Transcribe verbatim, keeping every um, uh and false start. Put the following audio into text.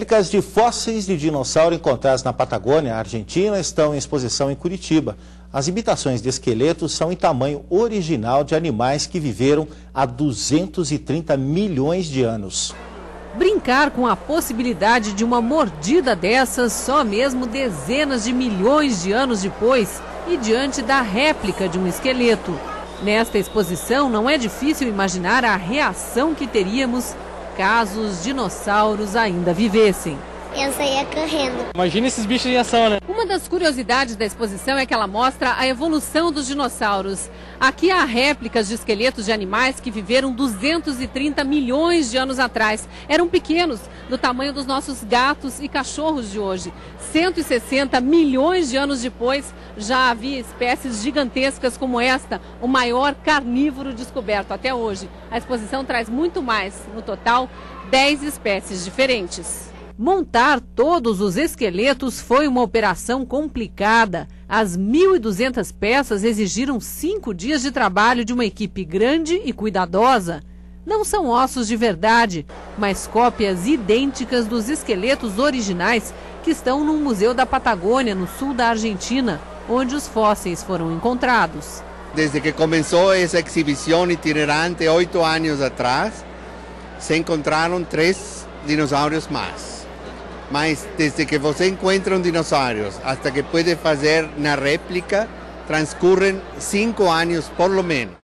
Réplicas de fósseis de dinossauro encontrados na Patagônia, Argentina, estão em exposição em Curitiba. As imitações de esqueletos são em tamanho original de animais que viveram há duzentos e trinta milhões de anos. Brincar com a possibilidade de uma mordida dessas só mesmo dezenas de milhões de anos depois e diante da réplica de um esqueleto. Nesta exposição não é difícil imaginar a reação que teríamos caso os dinossauros ainda vivessem. Eu saía correndo. Imagina esses bichos em ação, né? Uma das curiosidades da exposição é que ela mostra a evolução dos dinossauros. Aqui há réplicas de esqueletos de animais que viveram duzentos e trinta milhões de anos atrás. Eram pequenos, do tamanho dos nossos gatos e cachorros de hoje. cento e sessenta milhões de anos depois, já havia espécies gigantescas como esta, o maior carnívoro descoberto até hoje. A exposição traz muito mais, no total, dez espécies diferentes. Montar todos os esqueletos foi uma operação complicada. As mil e duzentas peças exigiram cinco dias de trabalho de uma equipe grande e cuidadosa. Não são ossos de verdade, mas cópias idênticas dos esqueletos originais que estão no Museu da Patagônia, no sul da Argentina, onde os fósseis foram encontrados. Desde que começou essa exibição itinerante oito anos atrás, se encontraram três dinossauros mais. Mas desde que você encontra um dinossauro até que pode fazer na réplica, transcorrem cinco anos por lo menos.